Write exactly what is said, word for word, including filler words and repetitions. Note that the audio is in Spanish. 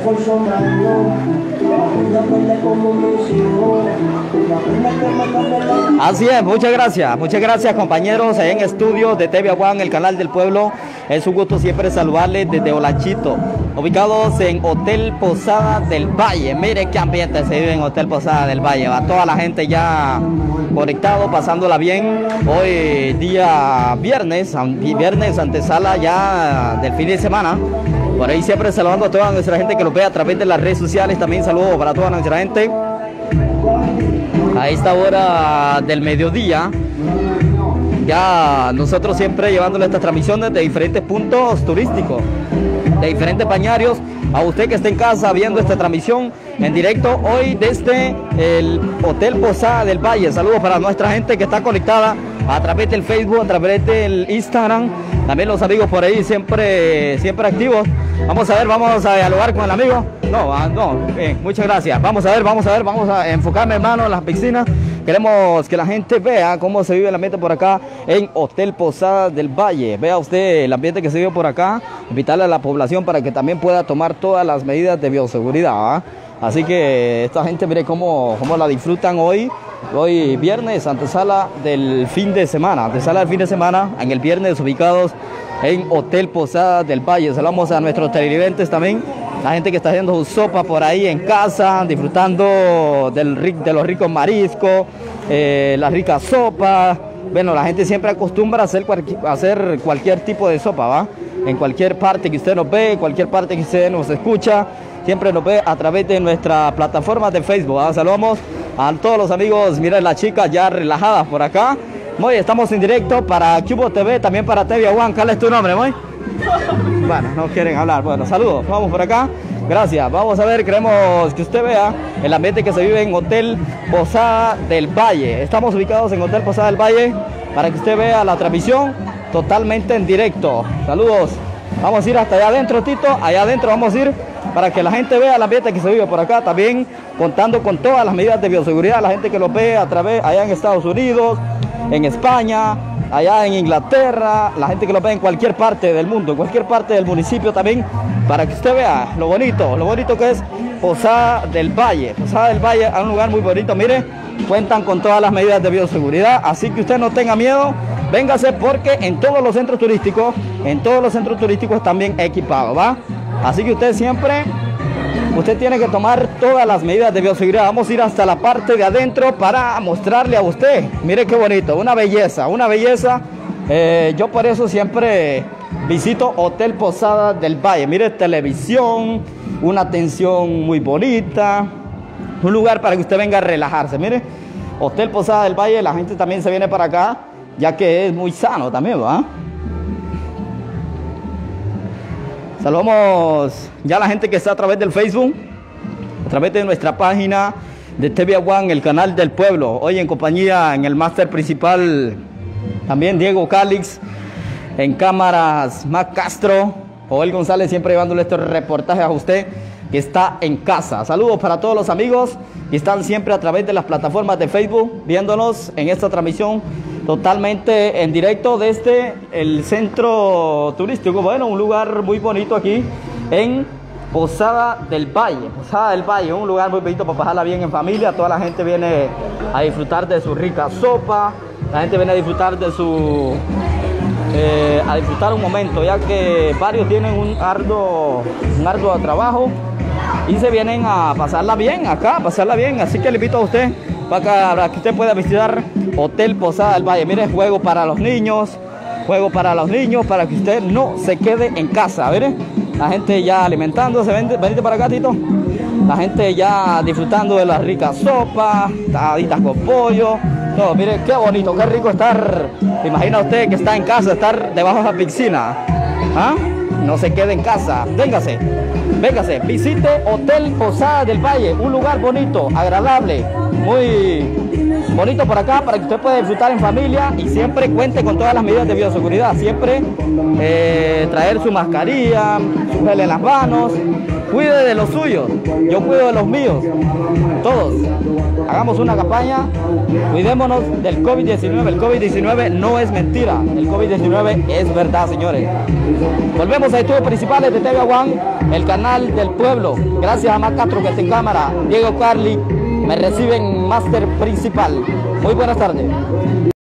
Así es, muchas gracias, muchas gracias compañeros en estudio de T V Aguán, el canal del pueblo. Es un gusto siempre saludarles desde Olachito, ubicados en Hotel Posada del Valle. Mire qué ambiente se vive en Hotel Posada del Valle, va toda la gente ya conectado, pasándola bien. Hoy día viernes, viernes antesala ya del fin de semana. Por ahí siempre saludando a toda nuestra gente que lo ve a través de las redes sociales. También saludos para toda nuestra gente a esta hora del mediodía. Ya nosotros siempre llevándole estas transmisiones de diferentes puntos turísticos, de diferentes bañarios. A usted que está en casa viendo esta transmisión en directo hoy desde el Hotel Posada del Valle. Saludos para nuestra gente que está conectada a través del Facebook, a través del Instagram. También los amigos por ahí siempre, siempre activos. Vamos a ver, vamos a dialogar con el amigo. No, no, bien, muchas gracias. Vamos a ver, vamos a ver, vamos a enfocarme, hermano, en las piscinas. Queremos que la gente vea cómo se vive el ambiente por acá en Hotel Posada del Valle. Vea usted el ambiente que se vive por acá. Invitarle a la población para que también pueda tomar todas las medidas de bioseguridad, ¿eh? Así que esta gente, mire cómo, cómo la disfrutan hoy. Hoy viernes, antesala del fin de semana. Antesala del fin de semana, en el viernes ubicados en Hotel Posada del Valle. Saludamos a nuestros televidentes también. La gente que está haciendo su sopa por ahí en casa, disfrutando del, de los ricos mariscos, eh, la rica sopa. Bueno, la gente siempre acostumbra a hacer, a hacer cualquier tipo de sopa, ¿va? En cualquier parte que usted nos ve, cualquier parte que usted nos escucha, siempre nos ve a través de nuestra plataforma de Facebook, ¿va? Saludamos a todos los amigos. Miren las chicas ya relajadas por acá. Muy, estamos en directo para Cubo T V, también para T V Aguán. ¿Cuál es tu nombre, Moy? Bueno, no quieren hablar. Bueno, saludos. Vamos por acá. Gracias. Vamos a ver, queremos que usted vea el ambiente que se vive en Hotel Posada del Valle. Estamos ubicados en Hotel Posada del Valle para que usted vea la transmisión totalmente en directo. Saludos. Vamos a ir hasta allá adentro, Tito. Allá adentro vamos a ir para que la gente vea el ambiente que se vive por acá. También contando con todas las medidas de bioseguridad. La gente que lo ve a través allá en Estados Unidos, en España, allá en Inglaterra, la gente que lo ve en cualquier parte del mundo, en cualquier parte del municipio también, para que usted vea lo bonito, lo bonito que es Posada del Valle. Posada del Valle es un lugar muy bonito, mire, cuentan con todas las medidas de bioseguridad, así que usted no tenga miedo, véngase porque en todos los centros turísticos, en todos los centros turísticos también equipados, ¿va? Así que usted siempre, usted tiene que tomar todas las medidas de bioseguridad. Vamos a ir hasta la parte de adentro para mostrarle a usted. Mire qué bonito, una belleza, una belleza. Eh, yo por eso siempre visito Hotel Posada del Valle. Mire, televisión, una atención muy bonita, un lugar para que usted venga a relajarse. Mire, Hotel Posada del Valle, la gente también se viene para acá, ya que es muy sano también, ¿va? Saludamos ya a la gente que está a través del Facebook, a través de nuestra página de T V Aguán, el canal del pueblo. Hoy en compañía, en el máster principal, también Diego Calix, en cámaras Mac Castro, Joel González, siempre llevándole estos reportajes a usted que está en casa. Saludos para todos los amigos que están siempre a través de las plataformas de Facebook, viéndonos en esta transmisión totalmente en directo desde el centro turístico. Bueno, un lugar muy bonito aquí en Posada del Valle. Posada del Valle, un lugar muy bonito para pasarla bien en familia. Toda la gente viene a disfrutar de su rica sopa. La gente viene a disfrutar de su... Eh, a disfrutar un momento, ya que varios tienen un arduo, un arduo trabajo y se vienen a pasarla bien acá, a pasarla bien. Así que le invito a usted para, para que usted pueda visitar Hotel Posada del Valle. Mire, juego para los niños, juego para los niños, para que usted no se quede en casa. Mire, la gente ya alimentándose. Venite para acá, Tito. La gente ya disfrutando de la rica sopa, tajaditas con pollo. No, mire, qué bonito, qué rico estar. Imagina usted que está en casa, estar debajo de la piscina. ¿Ah? No se quede en casa. Véngase, véngase, visite Hotel Posada del Valle, un lugar bonito, agradable, muy bonito por acá para que usted pueda disfrutar en familia y siempre cuente con todas las medidas de bioseguridad. Siempre eh, traer su mascarilla, su gel en las manos. Cuide de los suyos, yo cuido de los míos, todos. Hagamos una campaña, cuidémonos del COVID diecinueve. El COVID diecinueve no es mentira, el COVID diecinueve es verdad, señores. Volvemos a estudios principales de T V One, el canal del pueblo. Gracias a Mac Castro que está en cámara, Diego Carli me reciben máster principal. Muy buenas tardes.